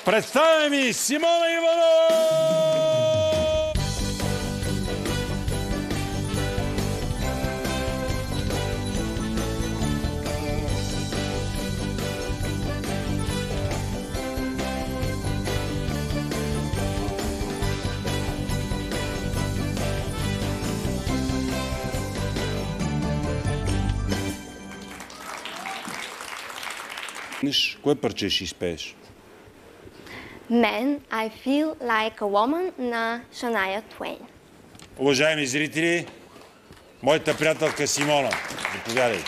Представям ви Симона Иванова! Кое парче ще изпееш? Man, I Feel Like a Woman на Шания Твейн. Уважаеми зрители, моята приятелка Симона. Заповядай.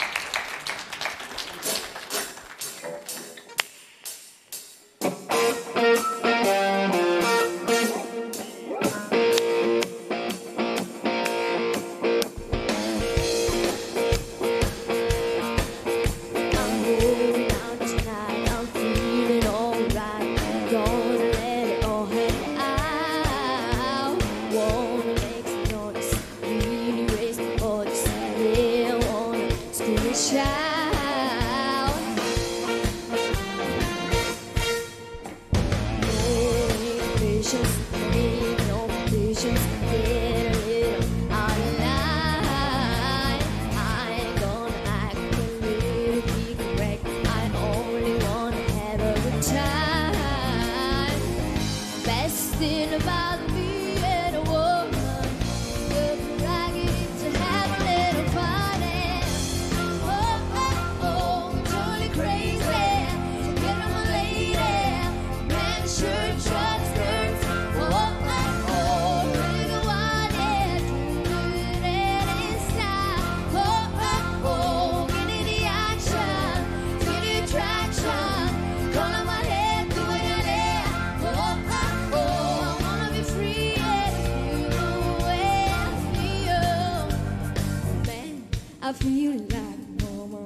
I feel like a woman.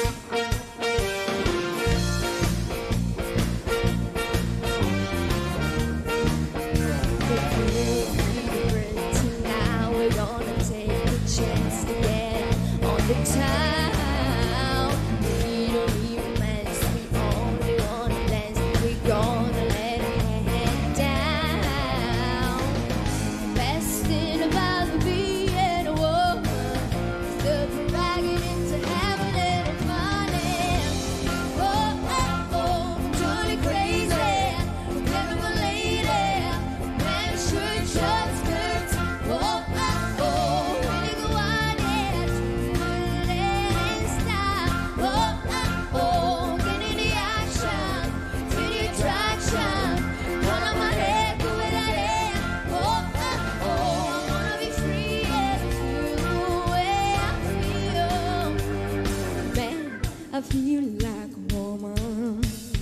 Now we're gonna take a chance to get on the town. We don't need romance, we only wanna dance. We're gonna let our head down. Best thing about being a woman is the prerogative to have a little fun. Oh, oh, oh, totally crazy. Never a lady, man, shirt, short skirts. Oh, oh, oh, really go on it, and stop. Oh, oh, oh, get in the action, feel the attraction. Hold on my head, go with that hair. Oh, oh, oh, I wanna be free and feel the way I feel. Man, I feel like a woman.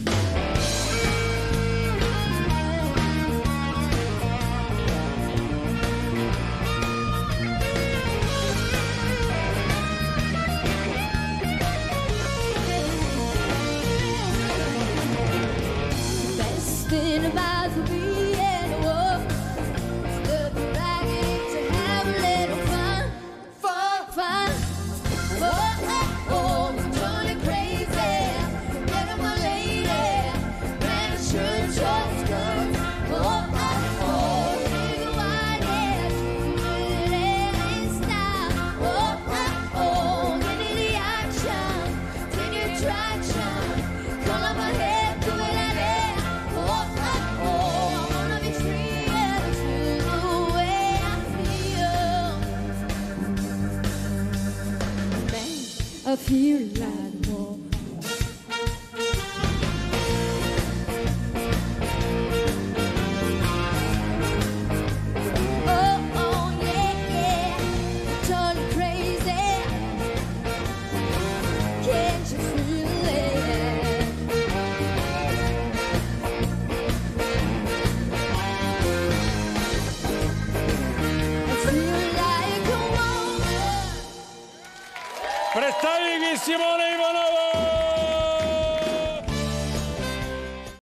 Best thing about being a woman is the prerogative to have a little fun, fun. Oh, oh, oh, totally crazy. Get on my lady, red shirt, short skirts. Oh, oh, oh, nigga, why did you stop? Oh, oh, oh, get in the action, take your traction. Call up my head, do it like that. Oh, oh, oh, I wanna be free and feel the way I feel. Man, I feel like a woman. Oh, oh, yeah, yeah, totally crazy. Can't you feel it? I feel like a woman. Представи ги Симона